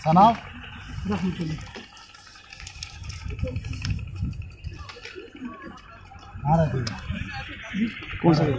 सनाब कौन सा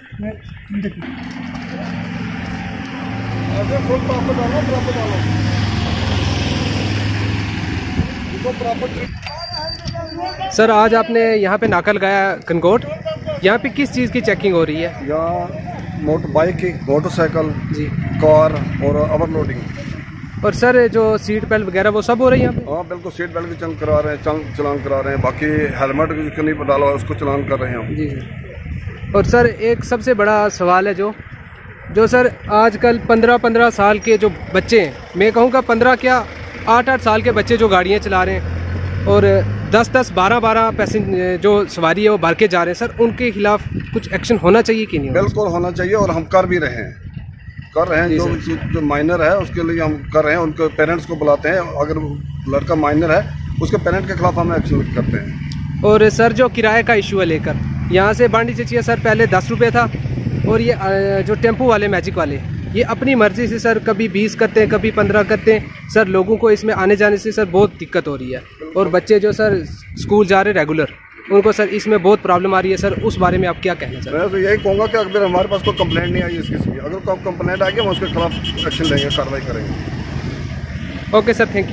सर आज आपने यहाँ पे नाका लगाया कनकोट, यहाँ पे किस चीज़ की चेकिंग हो रही है? यहाँ मोटर बाइक की, मोटरसाइकिल जी, कार और ओवरलोडिंग। और सर जो सीट बेल्ट वगैरह वो सब हो रही है यहाँ पे? हाँ बिल्कुल, सीट बेल्ट की चलान करा रहे हैं, चलान करा रहे हैं। बाकी हेलमेट जिसको नहीं डाला उसको चलान कर रहे हैं हम। जी। और सर एक सबसे बड़ा सवाल है जो सर आजकल 15-15 साल के जो बच्चे हैं, मैं कहूँगा 15 क्या 8-8 साल के बच्चे जो गाड़ियाँ चला रहे हैं और 10-10, 12-12 पैसेंजर जो सवारी है वो भर के जा रहे हैं, सर उनके खिलाफ कुछ एक्शन होना चाहिए कि नहीं? बिल्कुल होना चाहिए और हम कर भी रहे हैं, जो माइनर है उसके लिए हम कर रहे हैं। उनके पेरेंट्स को बुलाते हैं, अगर लड़का माइनर है उसके पेरेंट के खिलाफ हम एक्शन करते हैं। और सर जो किराए का इशू है लेकर, यहाँ से बांडी चचिया सर पहले 10 रुपये था और ये जो टेम्पो वाले मैजिक वाले ये अपनी मर्ज़ी से सर कभी 20 करते हैं, कभी 15 करते हैं। सर लोगों को इसमें आने जाने से सर बहुत दिक्कत हो रही है और बच्चे जो सर स्कूल जा रहे रेगुलर, उनको सर इसमें बहुत प्रॉब्लम आ रही है। सर उस बारे में आप क्या कहना चाहते हैं? मैं तो यही कहूँगा कि अगर हमारे पास कोई कंप्लेंट नहीं आई इसकी, अगर कोई कंप्लेंट आएगी हम उसके खिलाफ एक्शन लेंगे, कार्रवाई करेंगे। Okay sir, thank you.